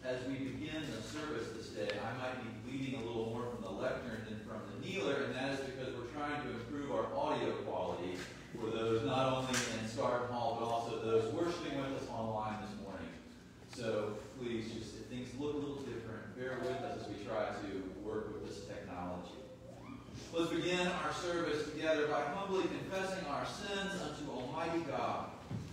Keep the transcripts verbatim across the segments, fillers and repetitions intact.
as we begin the service this day, I might be leading a little more from the lectern than from the kneeler, and that is because we're trying to improve our audio quality for those not only in Scarton Hall, but also those worshiping with us online this morning. So please, just if things look a little different, bear with us as we try to work with this technology. Let's begin our service together by humbly confessing our sins unto Almighty God.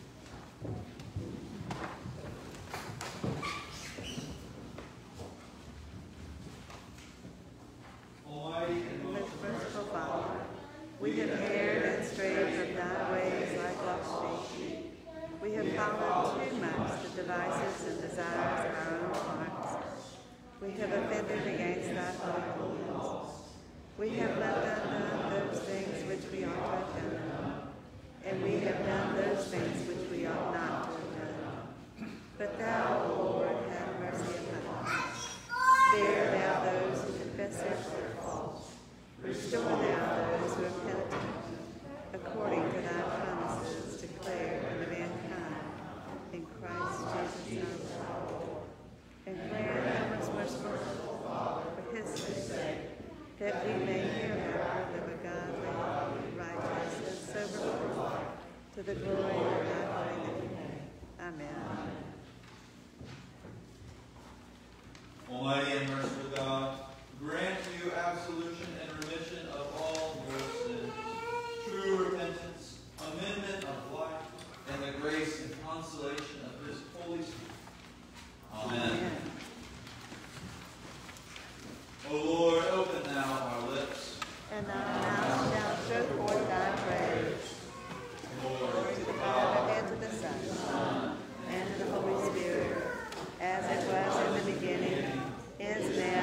Almighty and most merciful Father, we have erred and strayed from thy ways like lost sheep. We have followed too much the devices and desires of our own hearts. We have offended against thy holy laws. We have left undone those things which we ought to have done, and we have done those things which we ought not to have done. But thou, O Lord, have mercy upon us. Spare thou those who confess their faults. Restore thou those who are penitent, according to thy promises declared unto mankind in Christ Jesus our Lord. And grant thou most merciful Father, for his sake, that we may hereafter live a godly, righteous, and sober life, to the glory of thy holy name. Amen. Almighty and merciful God, grant you absolution and remission of all your sins, true repentance, amendment of life, and the grace and consolation of his Holy Spirit. Amen. Amen. O Lord, open thou our lips, and thy mouth shall show forth thy praise. Glory to the Father, and to the Son, and to the Holy Spirit, as it was in the beginning, is now,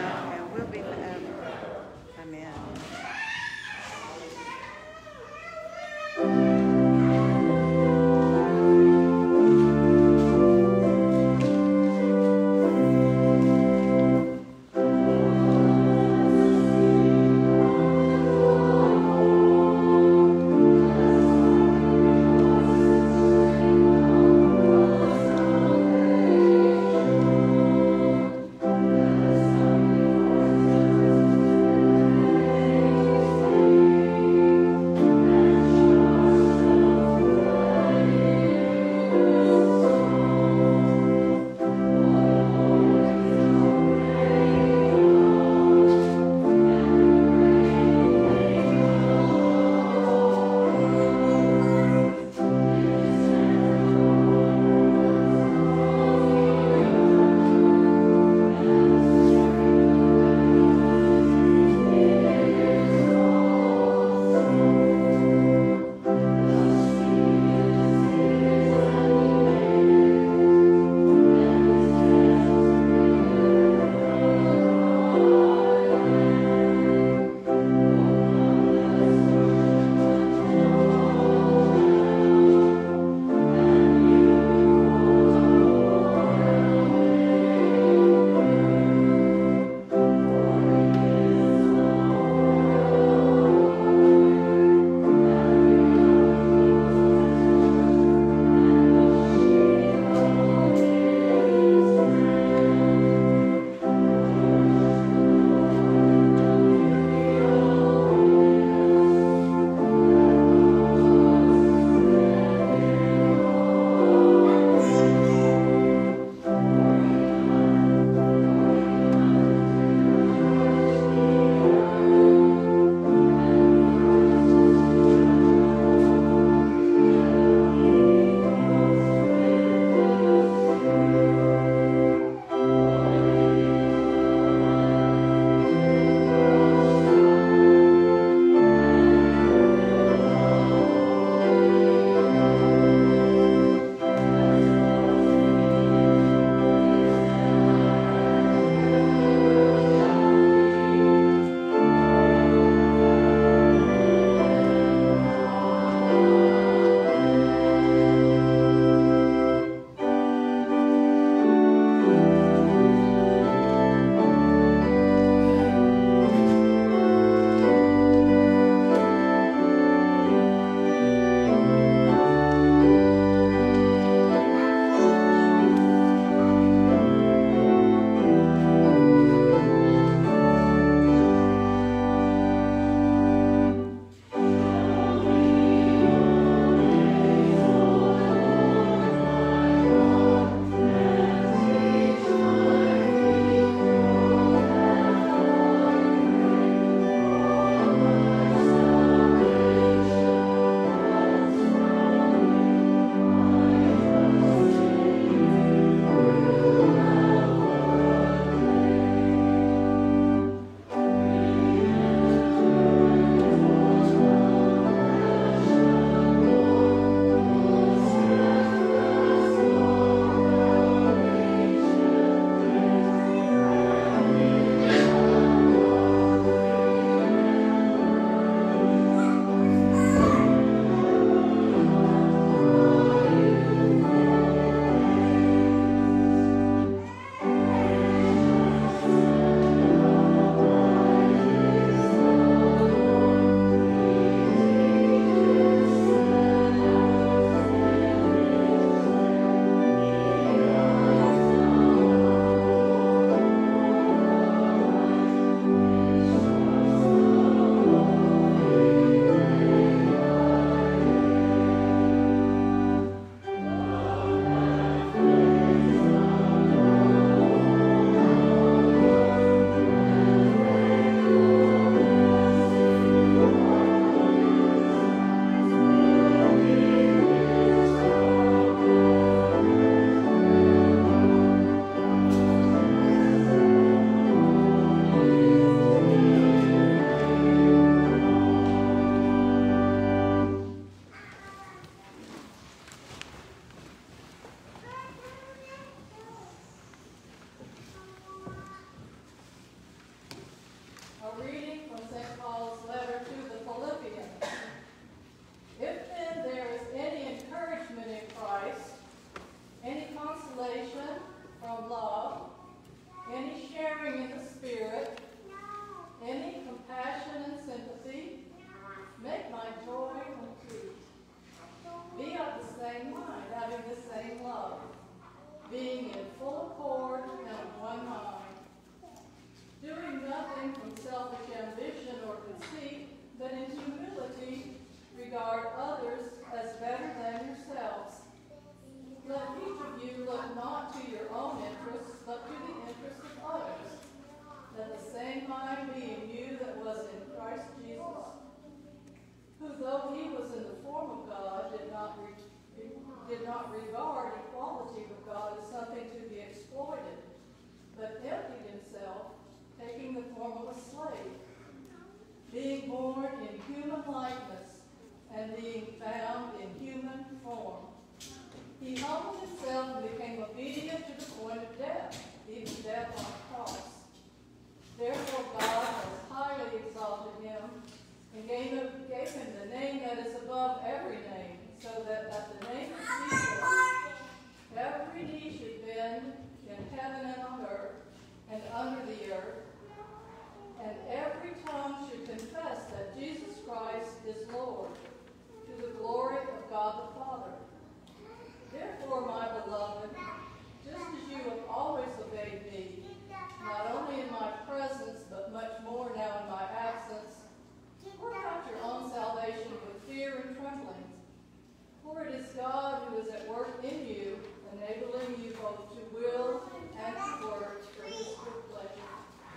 and being found in human form. He humbled himself and became obedient to the point of death, even death on a cross. Therefore God has highly exalted him and gave him, gave him the name that is above every name, so that at the name of Jesus every knee should bend in heaven and on earth and under the earth, and every tongue should confess that Jesus Christ is Lord, to the glory of God the Father. Therefore, my beloved, just as you have always obeyed me, not only in my presence, but much more now in my absence, work out your own salvation with fear and trembling. For it is God who is at work in you, enabling you both to will and to work for his good pleasure.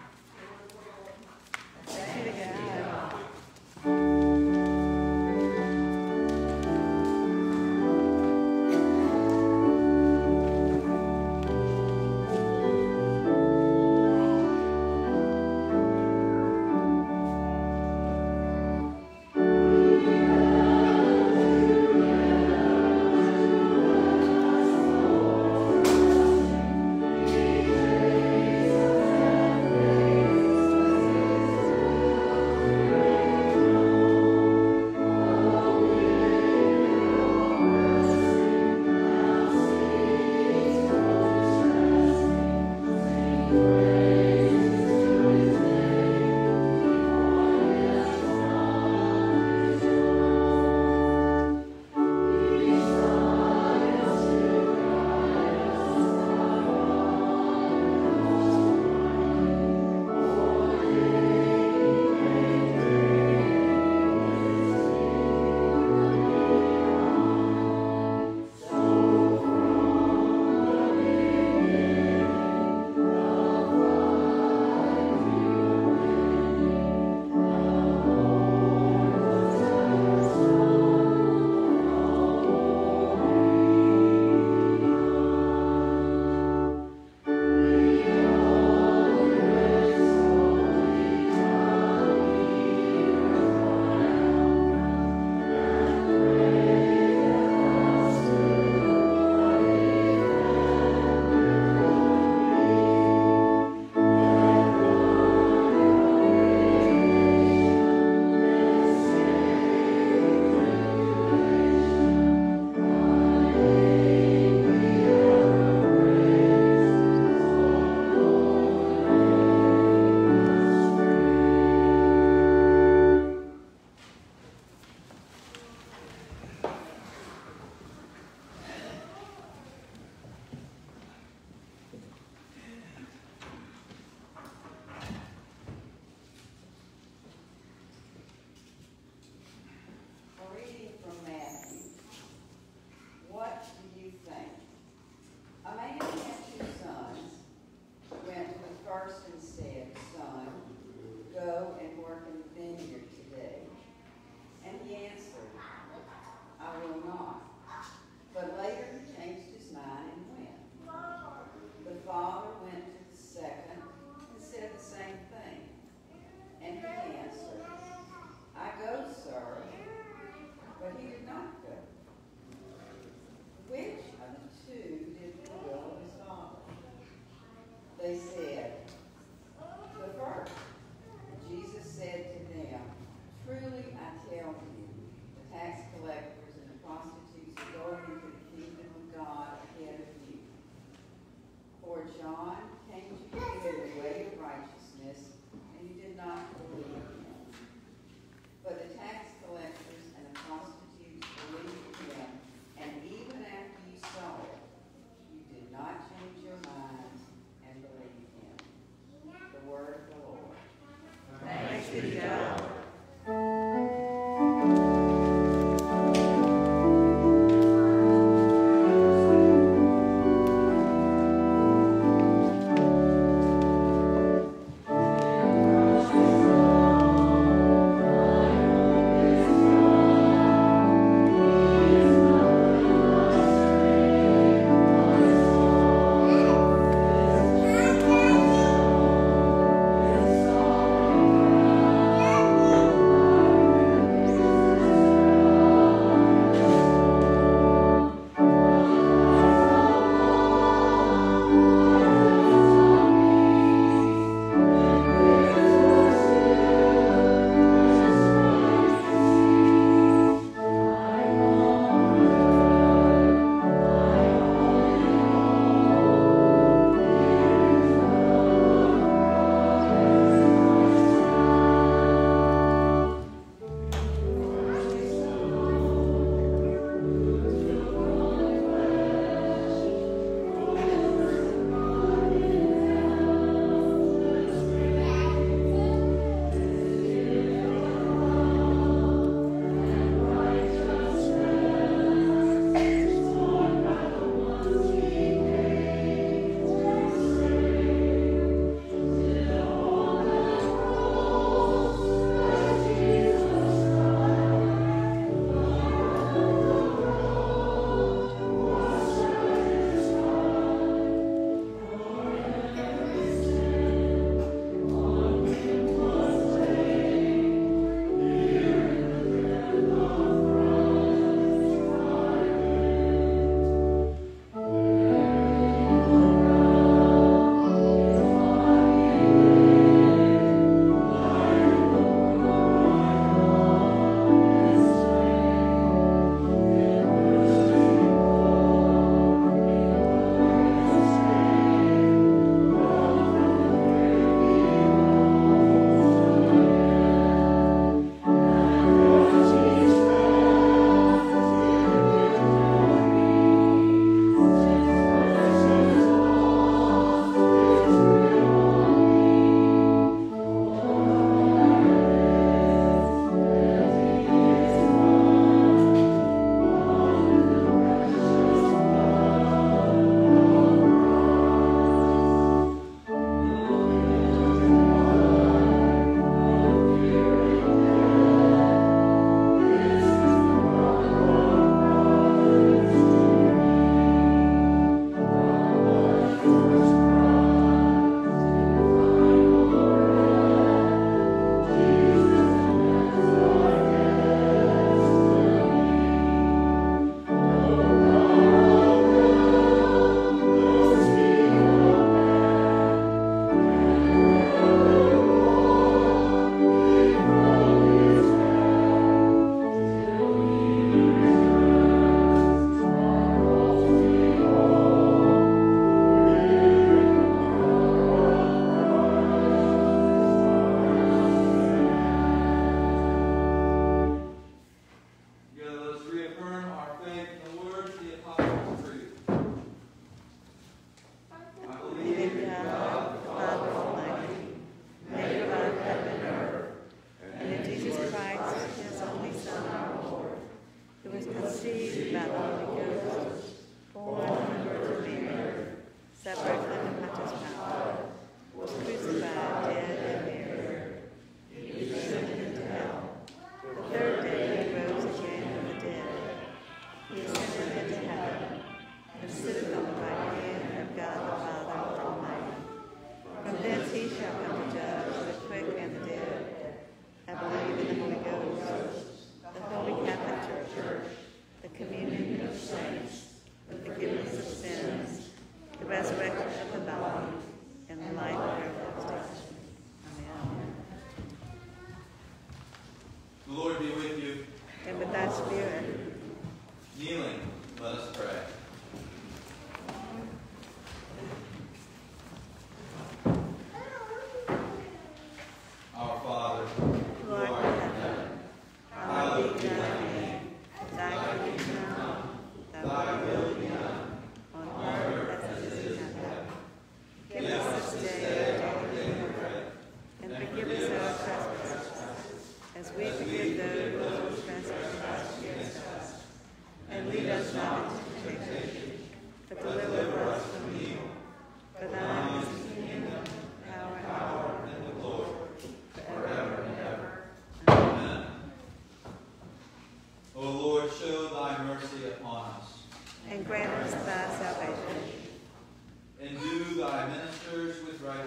Thank you, God. Thank you.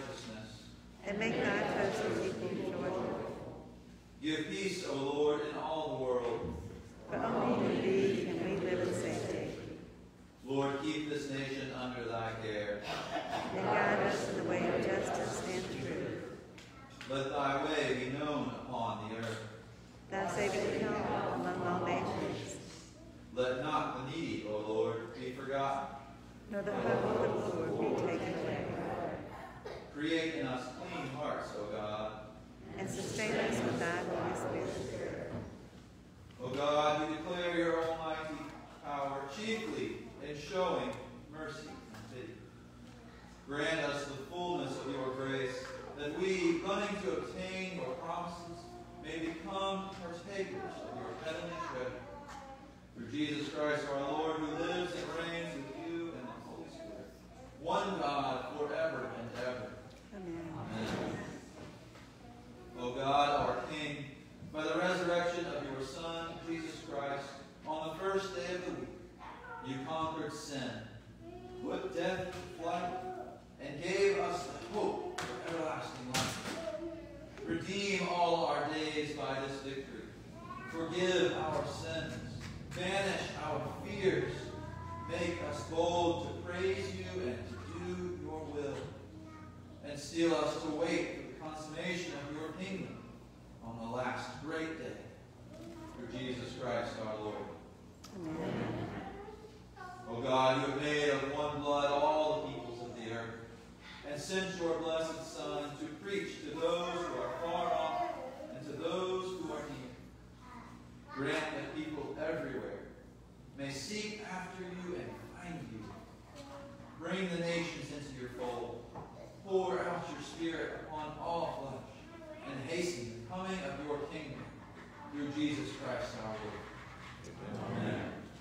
righteousness. And make thy chosen people joyful. Give peace, O Lord, in all the world. For only in thee can we live in safety. Lord, keep this nation under thy care. And guide us in the way of justice and truth. Let thy way be known upon the earth. Thy saving come among all nations. Let not the needy, O Lord, be forgotten. Nor the hope of the Lord be taken away. Create in us clean hearts, O God. And sustain us with thy Holy Spirit. O God, you declare your almighty power chiefly in showing mercy and pity. Grant us the fullness of your grace, that we, running to obtain your promises, may become partakers of your heavenly treasure. Through Jesus Christ our Lord, who lives and reigns with you and the Holy Spirit, one God forever and ever. Amen. Amen. O God, our King, by the resurrection of your Son, Jesus Christ, on the first day of the week, you conquered sin, put death to flight, and gave us the hope of everlasting life. Redeem all our days by this victory. Forgive our sins. Banish our fears. Make us bold to praise you and to do your will. And seal us to wait for the consummation of your kingdom on the last great day. Through Jesus Christ our Lord. Amen. O God, you have made of one blood all the peoples of the earth, and sent your blessed Son to preach to those who are far off and to those who are near. Grant that people everywhere may seek after you and find you. Bring the nations into your fold. Pour out your Spirit upon all flesh, and hasten the coming of your kingdom. Through Jesus Christ our Lord. Amen.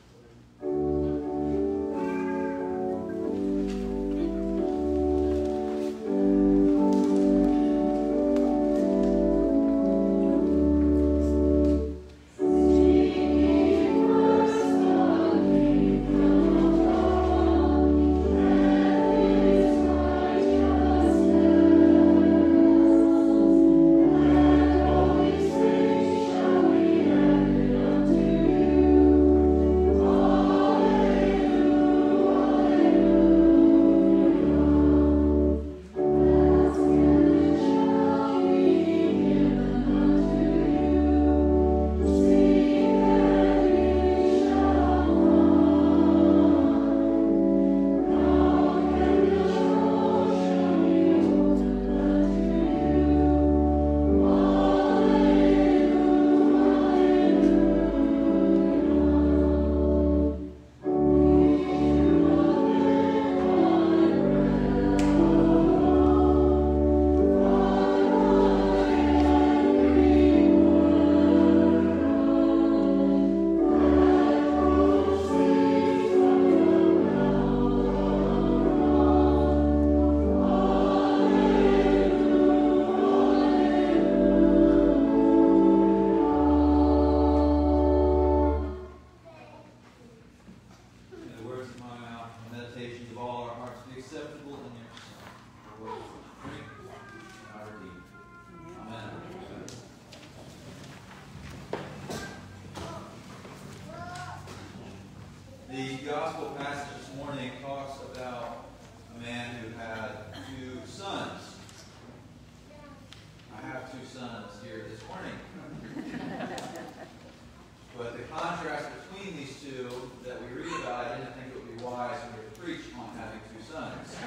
The gospel passage this morning talks about a man who had two sons. I have two sons here this morning. But the contrast between these two that we read about, I didn't think it would be wise for me to preach on having two sons.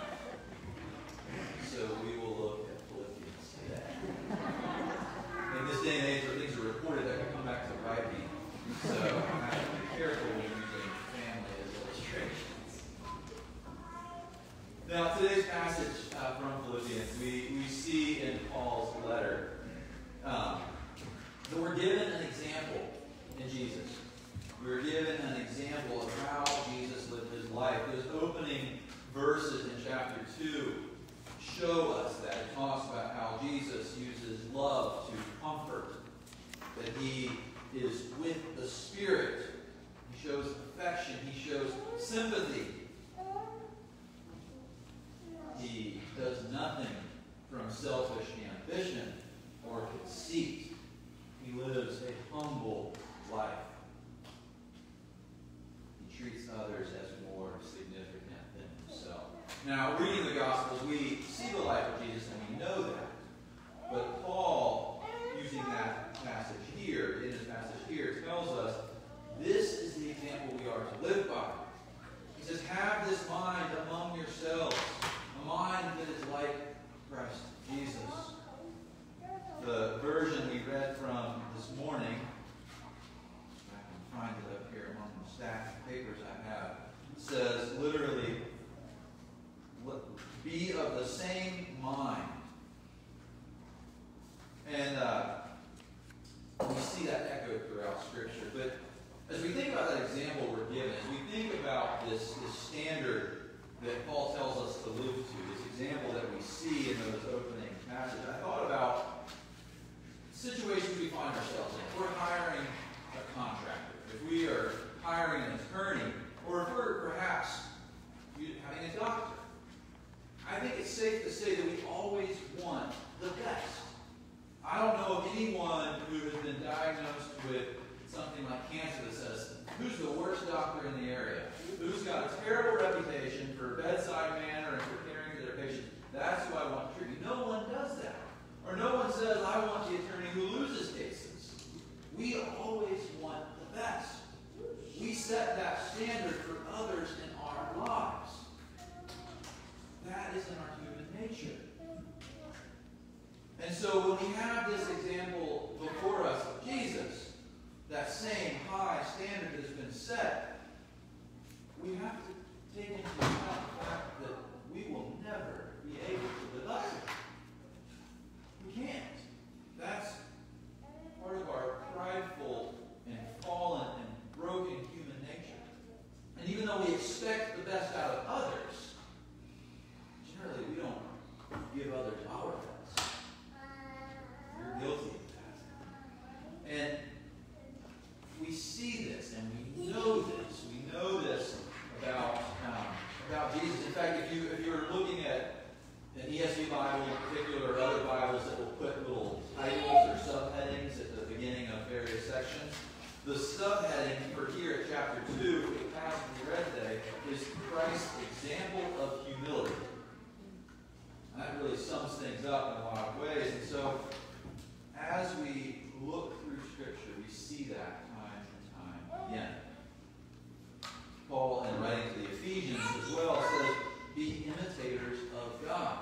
So we will look at Philippians today. In this day and age where things are reported, that can come back to bite me. So I have to be careful when using family as illustrations. Now, today's passage uh, from Philippians, we, we see in Paul's letter um, that we're given an example in Jesus. We're given an example of how Jesus lived his life. Those opening verses in chapter two show us that. It talks about how Jesus uses love to comfort, that he is with the Spirit. He shows affection. He shows sympathy. He does nothing from selfish ambition or conceit. He lives a humble life. He treats others as more significant than himself. Now, reading the Gospels, we see the life of Jesus and we know that. But Paul, using that passage here, in his passage here, tells us this is the example we are to live by. He says, have this mind among yourselves, a mind that is like Christ Jesus. The version we read from this morning, I can find it up here among the stack of papers I have, says literally, be of the same mind. And uh, we see that echoed throughout Scripture. But as we think about that example we're given, as we think about this, this standard that Paul tells us to live to, this example that we see in those opening passages, I thought about situations we find ourselves in. If we're hiring a contractor, if we are hiring an attorney, or if we're perhaps having a doctor, I think it's safe to say that we always want the best. I don't know of anyone who has been diagnosed with something like cancer that says, who's the worst doctor in the area? Who's got a terrible reputation for bedside manner and for caring for their patients? That's who I want to treat. No one does that. Or no one says, I want the attorney who loses cases. We always want the best. We set that standard for others in our lives. That is in our human nature. And so when we have this example before us of Jesus, that same high standard that has been set, we have to take into account the fact that we will never be able to live up to it. We can't. That's part of our prideful and fallen and broken human nature. And even though we expect the best out of others, generally we don't give others our best. You're guilty of that. And we see this and we know this. We know this about, um, about Jesus. In fact, if, you, if you're looking at an E S V Bible in particular, or other Bibles that will put little titles or subheadings at the beginning of various sections, the subheading for here at chapter two, the passage we read today, is Christ's example of humility. And that really sums things up in a lot of ways. And so, as we look through Scripture, we see that time and time again. Paul, in writing to the Ephesians as well, says, be imitators of God.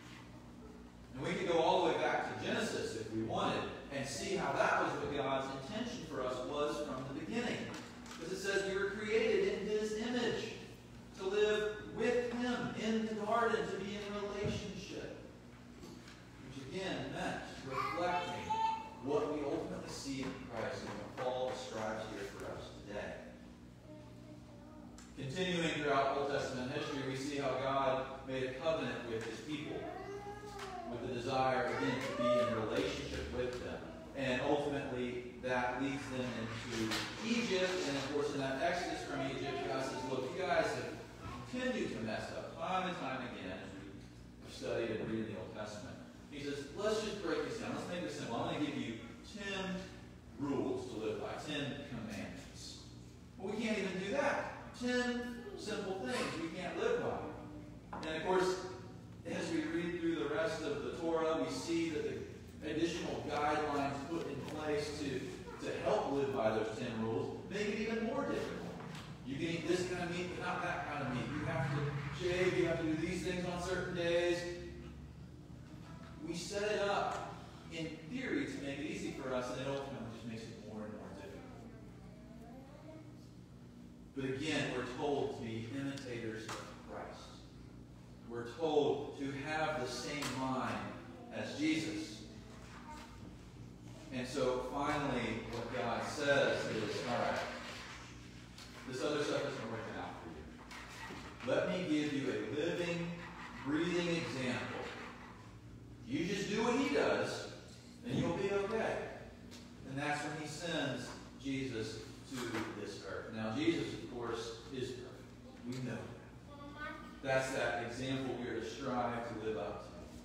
And we could go all the way back to Genesis if we wanted and see how that was what God's intention for us was from the beginning. Because it says we were created in His image to live with Him in the garden, to be in relationship. Which again meant reflecting what we ultimately see in Christ and what Paul describes here for us today. Continuing throughout Old Testament history, we see how God made a covenant with His people, with the desire, again, to be in relationship with them. And ultimately, that leads them into Egypt. And of course, in that Exodus from Egypt, God says, look, you guys have continued to mess up time and time again as we study and read in the Old Testament. He says, let's just break this down. Let's make this simple. I'm going to give you ten rules to live by, ten commandments. Well, we can't even do that. Ten simple things we can't live by. And of course, as we read through the rest of the Torah, we see that the additional guidelines put in place to, to help live by those ten rules make it even more difficult. You can eat this kind of meat, but not that kind of meat. You have to shave, you have to do these things on certain days. We set it up in theory to make it easy for us, and it ultimately just makes it more and more difficult. But again, we're told to be imitators of Christ. We're told to have the same mind as Jesus. And so finally, what God says is, all right, this other stuff isn't working out for you. Let me give you a living, breathing example. You just do what He does, and you'll be okay. And that's when He sends Jesus to this earth. Now, Jesus, of course, is perfect. We know that. That's that example we are to strive to live up to.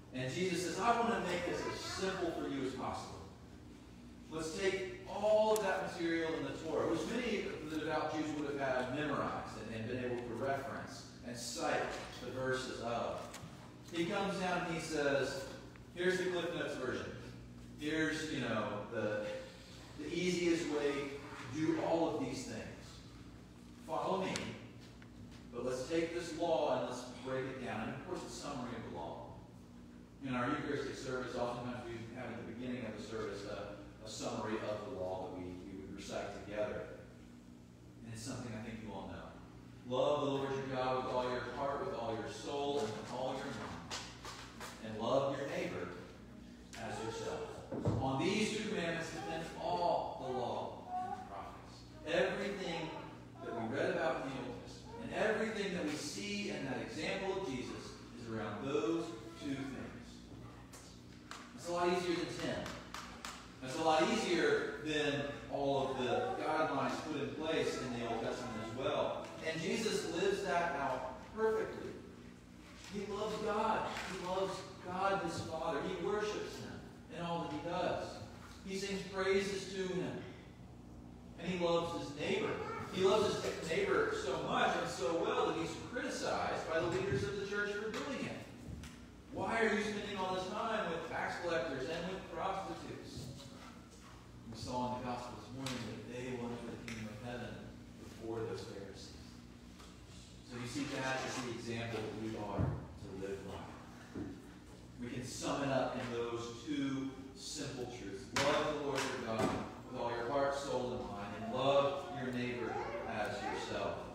And Jesus says, I want to make this as simple for you as possible. Let's take all of that material in the Torah, which many of the devout Jews would have had memorized and, and been able to reference and cite the verses of. He comes down and he says, here's the Cliff Notes version. Here's, you know, the, the easiest way to do all of these things. Follow me. But let's take this law and let's break it down. And of course, it's a summary of the law. In our Eucharistic service, oftentimes we have at the beginning of the service a, a summary of the law that we, we would recite together. And it's something I think you all know. Love the Lord your God with all your heart, with all your soul, and with all your mind. And love your neighbor as yourself. On these two commandments depend all the law and the prophets. Everything that we read about in the Old Testament and everything that we see in that example of Jesus is around those two things. It's a lot easier than ten. It's a lot easier than all of the guidelines put in place in the Old Testament as well. And Jesus lives that out perfectly. He loves God. He loves God, his Father. He worships him in all that he does. He sings praises to him. And he loves his neighbor. He loves his neighbor so much and so well that he's criticized by the leaders of the church for doing it. Why are you spending all this time with tax collectors and with prostitutes? We saw in the gospel this morning that they wanted the kingdom of heaven before those Pharisees. So you see that as the example that we are to live like. We can sum it up in those two simple truths. Love the Lord your God with all your heart, soul, and mind, and love your neighbor as yourself.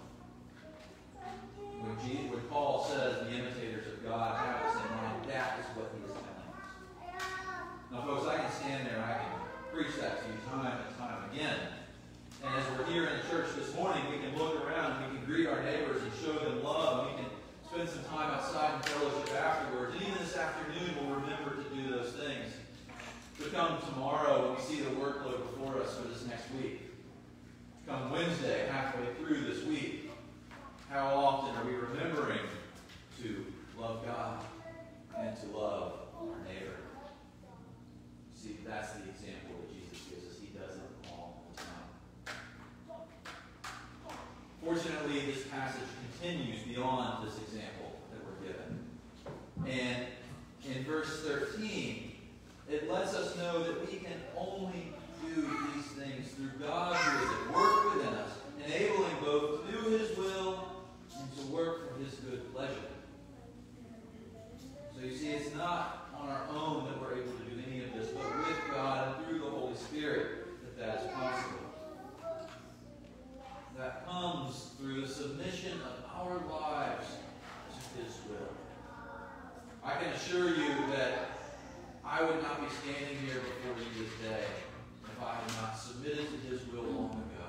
When, Jesus, when Paul says the imitators of God have the same mind, that is what he is telling us. Now, folks, I can stand there and I can preach that to you time and time again. And as we're here in the church this morning, we can look around and we can greet our neighbors and show them love. And we can spend some time outside in fellowship afterwards. And even this afternoon, we'll remember to do those things. To come tomorrow when we see the workload before us for this next week. Come Wednesday, halfway through this week, how often are we remembering to love God and to love our neighbor? See, that's the example that Jesus gives us. He does it all the time. Fortunately, this passage continues beyond this example that we're given. And in verse thirteen, it lets us know that we can only do these things through God who is at work within us, enabling both to do his will and to work for his good pleasure. So you see, it's not on our own that we're able to do any of this, but with God and through the Holy Spirit that that is possible. That comes through the submission of our lives to his will. I can assure you that I would not be standing here before you this day if I had not submitted to his will long ago.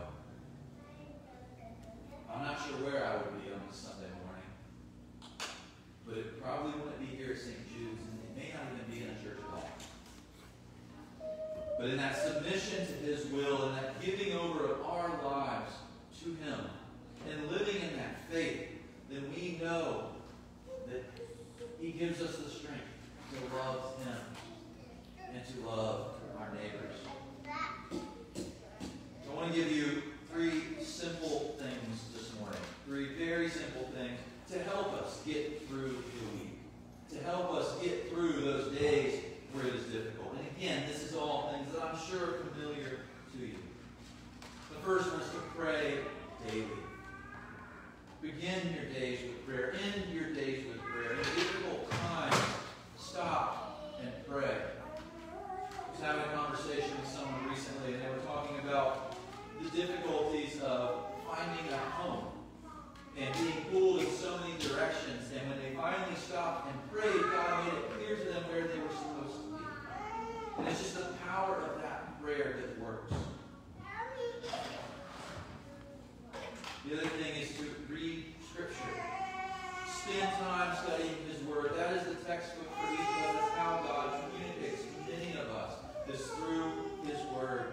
I'm not sure where I would be on this Sunday morning, but it probably wouldn't be here at Saint Jude's, and it may not even be in a church at all. But in that submission to his will and that giving over of our lives to him and living in that faith, then we know that he gives us the strength to love him and to love our neighbors. So I want to give you three simple things this morning. Three very simple things to help us get through the week. To help us get through those days where it is difficult. And again, this is all things that I'm sure are familiar to you. The first one is to pray daily. Begin your days with prayer. End your days with prayer. In difficult times, stop and pray. I was having a conversation with someone recently, and they were talking about the difficulties of finding a home and being pulled in so many directions. And when they finally stopped and prayed, God made it clear to them where they were supposed to be. And it's just the power of that prayer that works. The other thing is to read Scripture. Spend time studying his word. That is the textbook for each of us. That's how God communicates to many of us. Is through his word.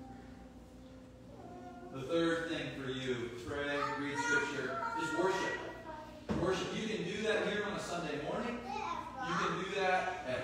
The third thing for you, pray, read Scripture, is worship. Worship. You can do that here on a Sunday morning. You can do that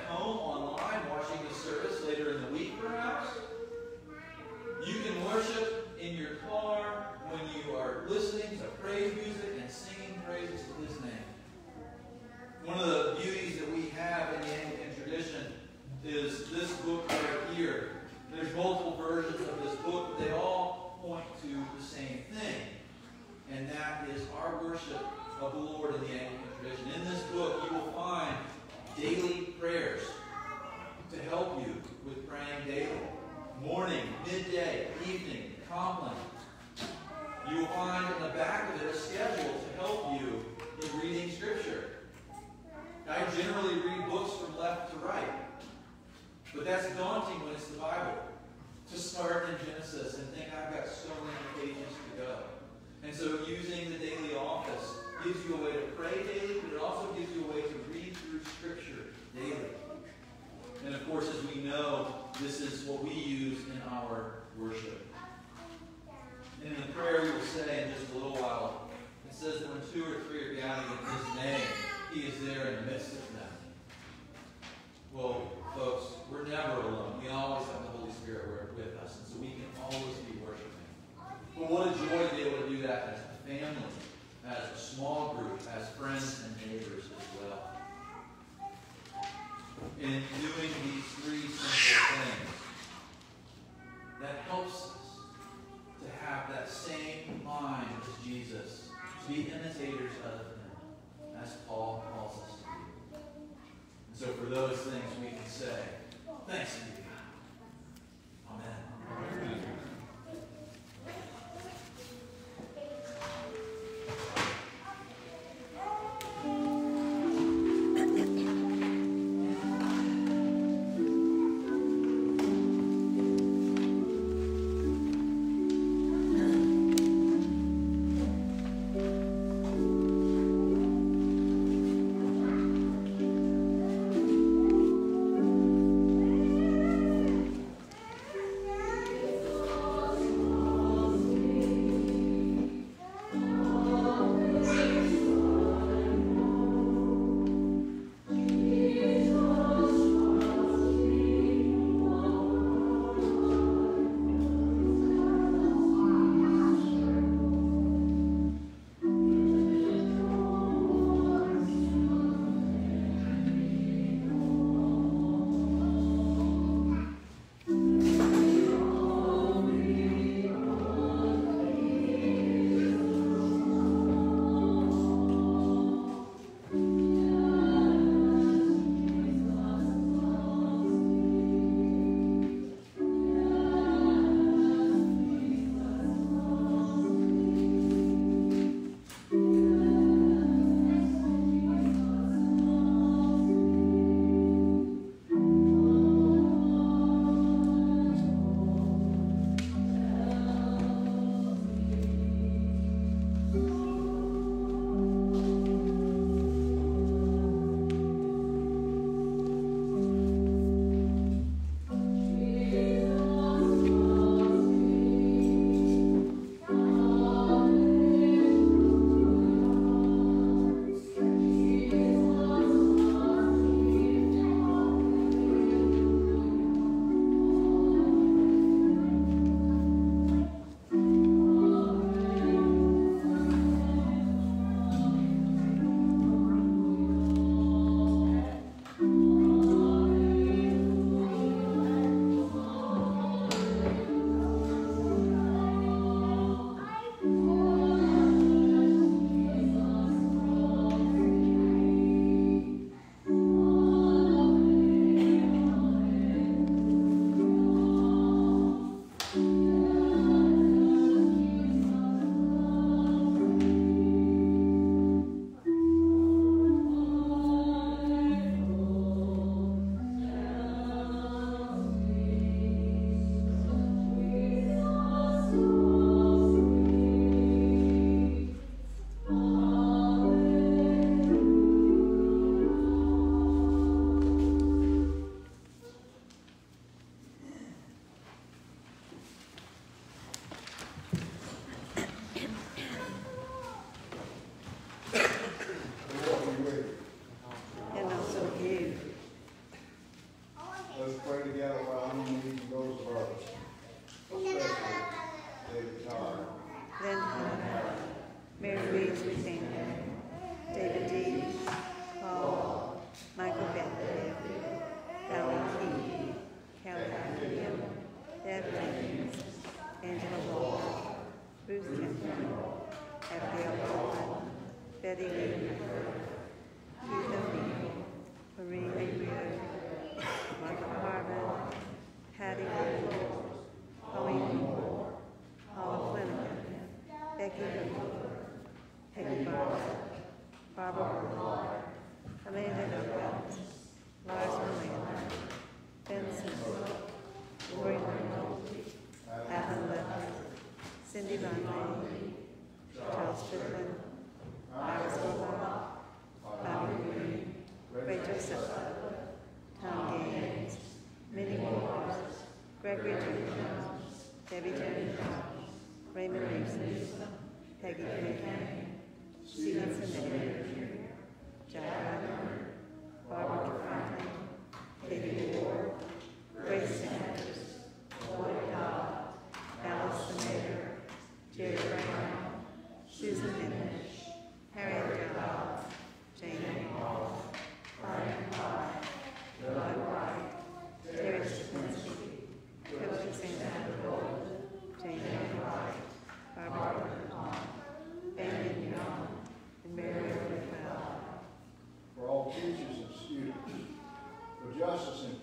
prayers to help you with praying daily. Morning, midday, evening, compline. You will find in the back of it a schedule to help you in reading Scripture. I generally read books from left to right, but that's daunting when it's the Bible. To start in Genesis and think I've got so many pages to go. And so using the daily office gives you a way to pray daily, but it also gives you a way to read through Scripture daily. And of course, as we know, this is what we use in our worship. And in the prayer we will say in just a little while, it says that when two or three are gathered in His name, He is there in the midst of them. Well, folks, we're never alone. We always have the Holy Spirit with us, and so we can always be worshiping. But what a joy to be able to do that as a family, as a small group, as friends and neighbors as well. In doing these three simple things, that helps us to have that same mind as Jesus, to be imitators of Him, as Paul calls us to be. And so for those things we can say, thanks be to God. Amen. Amen. Betty Lee, Huckabee, Marie Lee,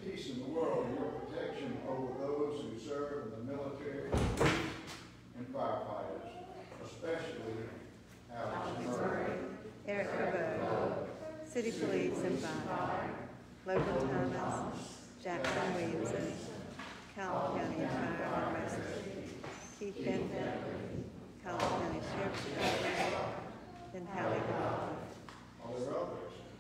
peace in the world and your protection over those who serve in the military, police, and firefighters, especially Alex Murray, Eric Huckabee, City Police and Fire, Logan Thomas, Jackson Williamson, Collin County Fire and Rescue, Keith Benton, Collin County Sheriff's Department, and Hallie Ball. Are there others?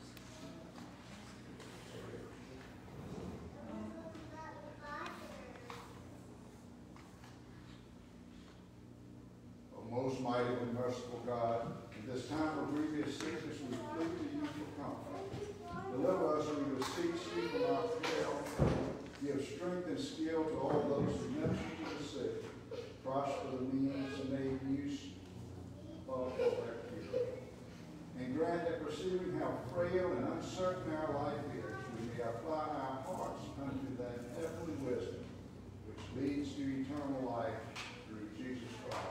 Most mighty and merciful God, in this time of grievous sickness, we plead to you for comfort. Deliver us, we beseech you from our peril. Give strength and skill to all those who minister to the sick. Prosper the means to make use of their cure. And grant that perceiving how frail and uncertain our life is, we may apply our hearts unto that heavenly wisdom which leads to eternal life through Jesus Christ.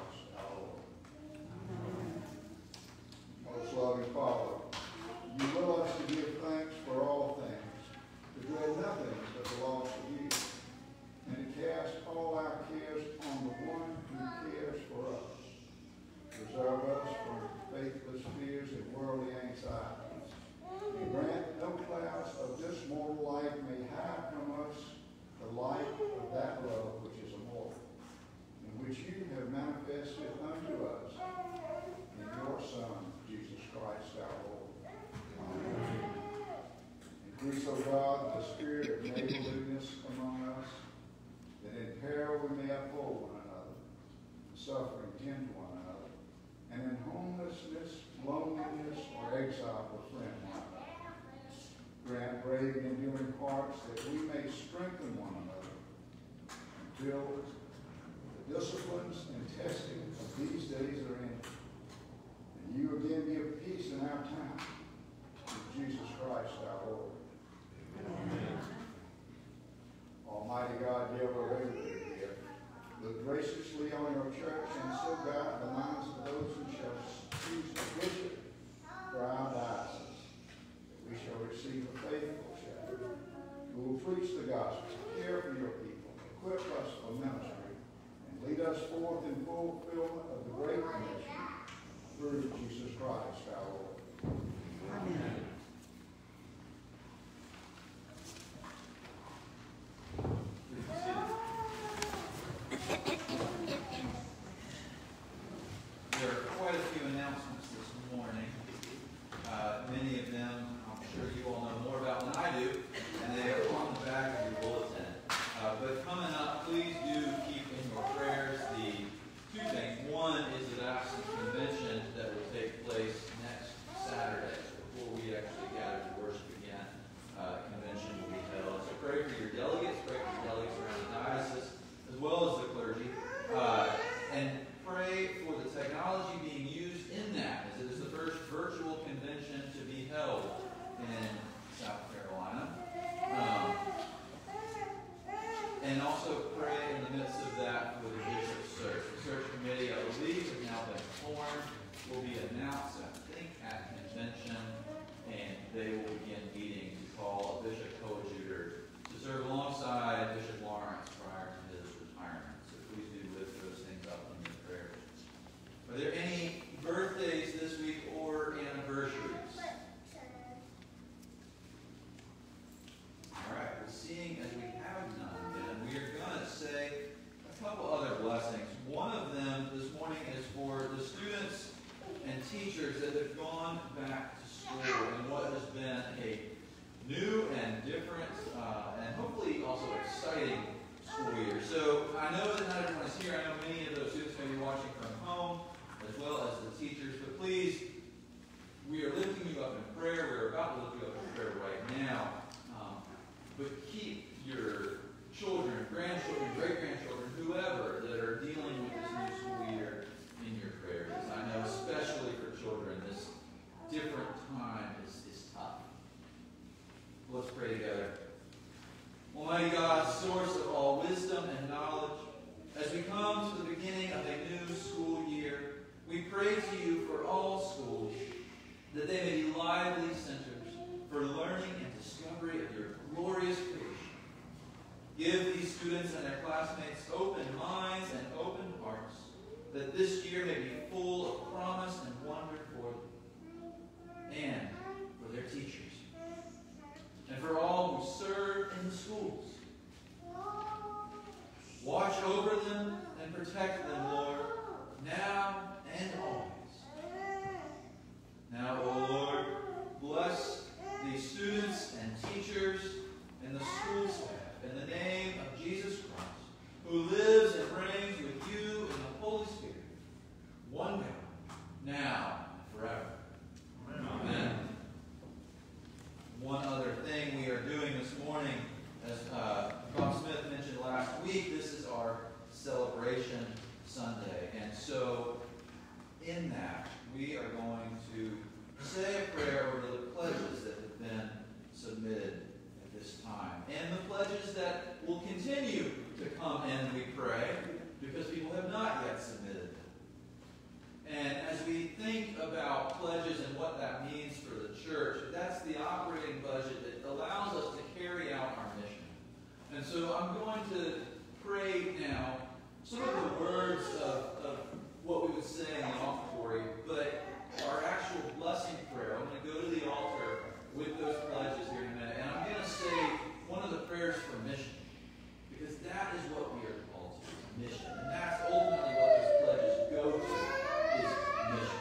Most loving Father, you will us to give thanks for all things, to dread nothing but the loss of you, and to cast all our cares on the one who cares for us. Preserve us from faithless fears and worldly anxieties, and grant no clouds of this mortal life may hide from us the light of that love which is immortal, and which you have manifested unto us in your Son, Jesus Christ our Lord. Amen. Increase, O God, the spirit of neighborliness among us, that in peril we may uphold one another, in suffering tend to one another, and in homelessness, loneliness, or exile befriend one another. Grant brave and enduring hearts that we may strengthen one another until the disciplines and testing of these days are ended. You again give peace in our time. Through Jesus Christ our Lord. Amen. Almighty God, giver of every good gift, look graciously on your church and so guide the minds of those who shall choose a bishop for our diocese, that we shall receive a faithful shepherd who will preach the gospel, care for your people, equip us for ministry, and lead us forth in fulfillment of the Great Commission. Through Jesus Christ our Lord. Amen. There are quite a few announcements this morning. Uh, many of them, I'm sure you all know more about than I do, and they are on the back of your bulletin. Uh, but coming up, please do keep in your prayers the two things. One is the Diocese Convention that will take place next Saturday, before we actually gather to worship again. Uh, convention will be held. So pray for your delegates, pray for your delegates around the diocese, as well as the clergy, uh, and pray for the technology being used in that, as it is the first virtual convention to be held in South Carolina. Um, and also pray in the midst of that for the bishop's search. The search committee, I believe, has now been formed, will be announced, I think, at convention, and they will begin meeting to call Bishop Coadjutor to serve alongside Bishop Lawrence prior to his retirement. So please do lift those things up in your prayers. Are there any birthdays this week or anniversaries? All right, well, seeing as we have none, then we are going to say a couple other blessings. One of them this morning is for the students and teachers that have gone back to school in what has been a new and different uh, and hopefully also exciting school year. So I know that not everyone is here. I know many of those students may be watching from home as well as the teachers. But please, we are lifting you up in prayer. We're about to lift you up in prayer right now. Um, but keep your children, grandchildren, great-grandchildren, whoever that are dealing with this new school year in your prayers. I know especially for children, this different time is, is tough. Let's pray together. Almighty God, source of all wisdom and knowledge, as we come to the beginning of a new school year, we pray to you for all schools, that they may be lively centers for learning and discovery of your glorious creation. classmates open minds and open hearts, that this year may be full of promise and wonder for them, and for their teachers, and for all who serve in the schools. Watch over them and protect them, Lord, now and always. Now, O Lord, bless these students and teachers and the school staff in the name of Jesus Christ, who lives and reigns with you in the Holy Spirit, one God, now and forever. Amen. Amen. One other thing we are doing this morning, as uh, Bob Smith mentioned last week, this is our celebration Sunday. And so in that, we are going to say a prayer over the pledges that have been submitted at this time. And the pledges that will continue to come in, we pray, because people have not yet submitted them. And as we think about pledges and what that means for the church, that's the operating budget that allows us to carry out our mission. And so I'm going to pray now some of the words of, of what we would say in the offertory, but our actual blessing prayer. I'm going to go to the altar with those pledges here in a minute, and I'm going to say one of the prayers for mission, because that is what we are called to, mission. And that's ultimately what those pledges go to, is mission.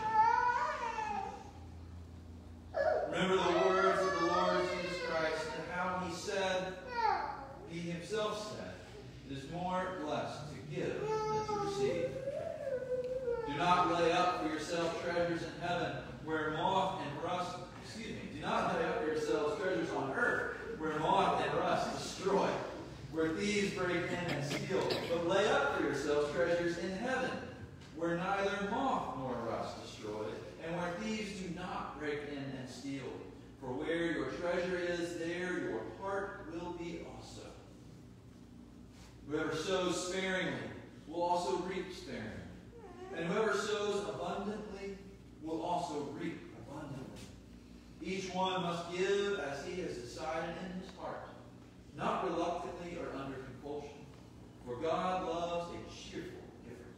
Remember the words of the Lord Jesus Christ and how he said, he himself said, it is more blessed to give than to receive. Do not lay up for yourself treasures in heaven, where moth and rust, excuse me, do not lay up for yourselves treasures on earth, where moth and rust destroy, where thieves break in and steal. But lay up for yourselves treasures in heaven, where neither moth nor rust destroys, and where thieves do not break in and steal. For where your treasure is, there your heart will be also. Whoever sows sparingly will also reap sparingly. And whoever sows abundantly will also reap abundantly. Each one must give as he has decided in his heart, not reluctantly or under compulsion. For God loves a cheerful giver.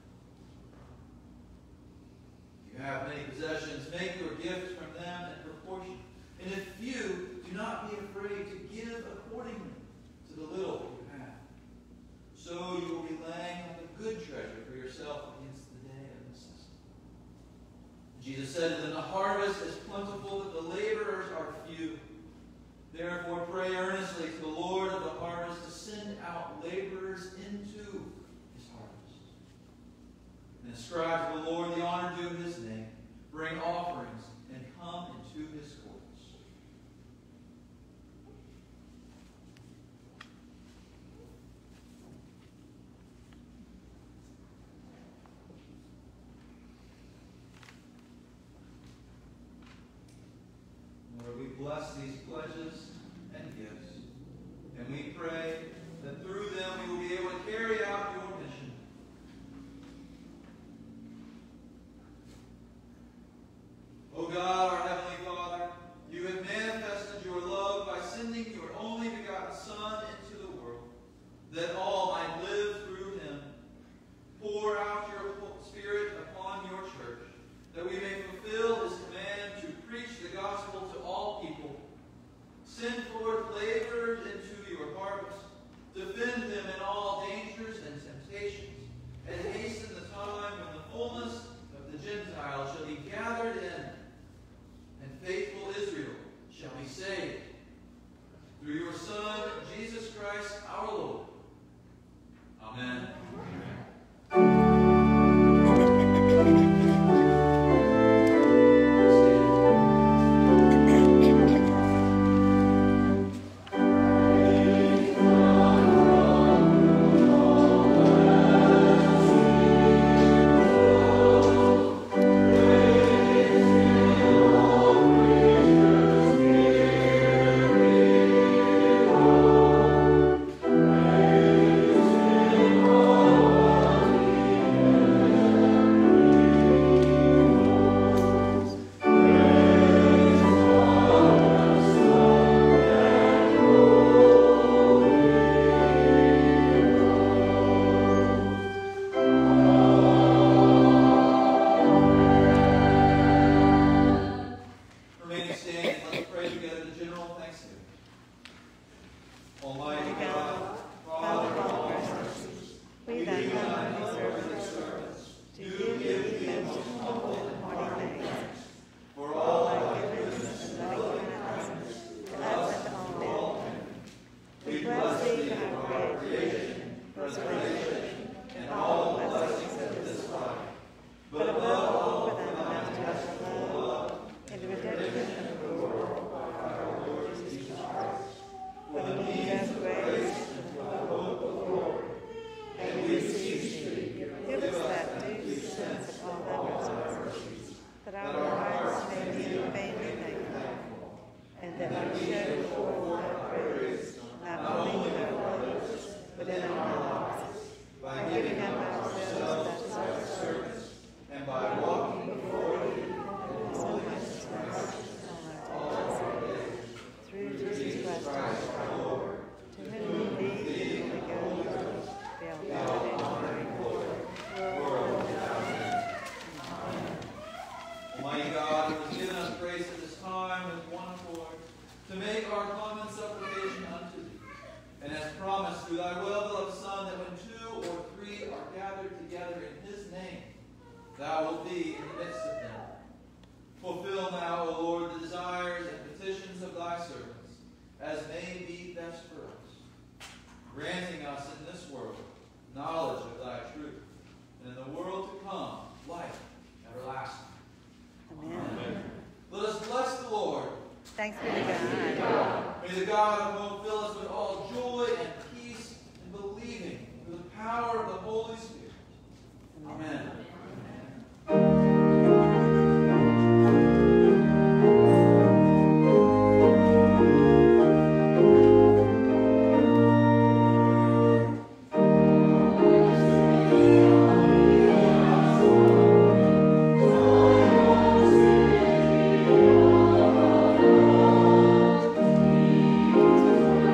If you have many possessions, make your gift from them in proportion. And if few, do not be afraid to give accordingly to the little that you have. So you will be laying up a good treasure for yourself against the day of necessity. Jesus said to them, the harvest is plentiful, but the laborers are few. Therefore pray earnestly to the Lord of the harvest to send out laborers into his harvest. And ascribe to the Lord the honor due his name. Bring offerings and come into his courts. Lord, we bless these pledges and gifts, and we pray that through them we will be able to carry out your mission. O God, our Heavenly Father, you have manifested your love by sending your only begotten Son into the world, that all might live through him. Pour out your Spirit upon your church, that we may fulfill his command to preach the gospel to all people. Send forth laborers into your harvest, defend them in all dangers and temptations, and hasten the time when the fullness of the Gentiles shall be gathered in, and faithful Israel shall be saved. Through your Son, Jesus Christ our Lord. Amen. Thank you. Almighty God, Father of all mercies, we thy humbly servants, to you give most humble and morning thanks for all thy goodness and thy kindness to us and to all men. We bless thee for our creation, preservation, and all the blessings of this life, but above all for thy most love and the redemption of the world by our Lord Jesus Christ. For the means of grace and the hope of glory, and we beseech thee, give us that due sense of all thy mercies, that our hearts may be vainly thankful, and that we show forth thy praise, not only in our lips, but in our lives, by giving up ourselves that service, and by walking before thee in holy righteousness all our days, through Jesus Christ our Lord, to whom be the Holy Ghost, be all God and glory, world without end. Amen. Almighty God, who has given us grace at this time with one accord, to make our common supplication unto thee, and has promised through thy well-beloved Son that when two or three are gathered together in his name, thou wilt be in the midst of them. Fulfill now, O Lord, the desires and petitions of thy servants, as may be best for us, granting us in this world knowledge of thy truth, and in the world to come life everlasting. Amen. Amen. Let us bless the Lord. Thanks be to God. May the God of hope fill us with all joy and peace in believing through the power of the Holy Spirit. Amen. Thank you.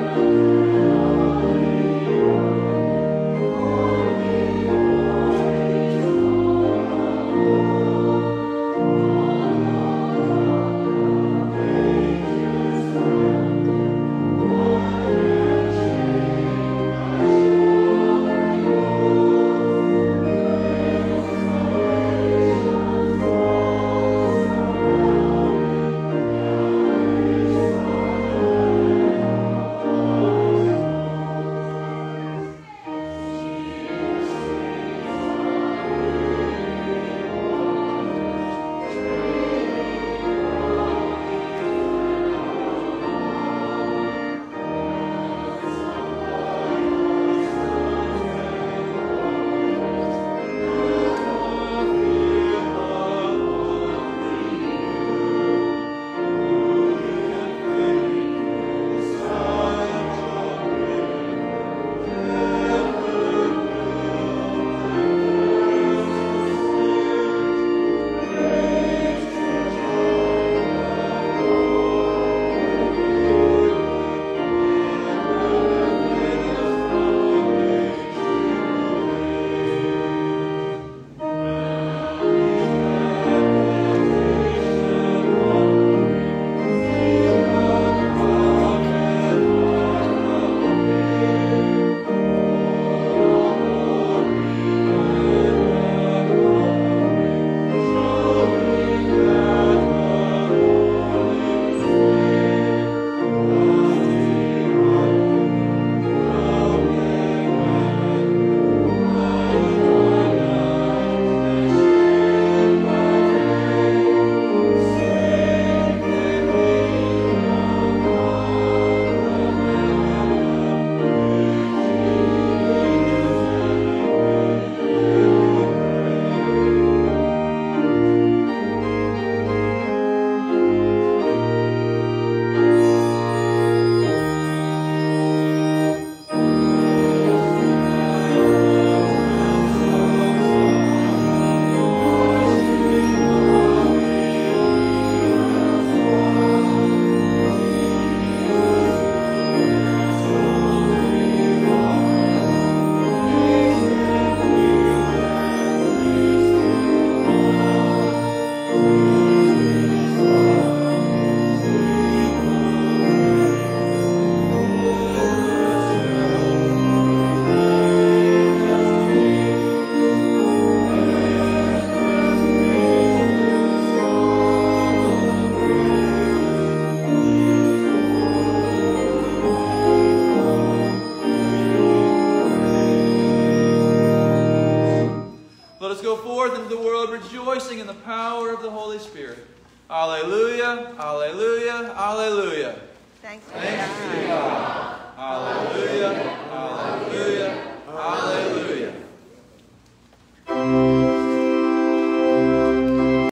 Let us go forth into the world rejoicing in the power of the Holy Spirit. Alleluia, alleluia, alleluia. Thanks be Thanks to be to God. God. Alleluia.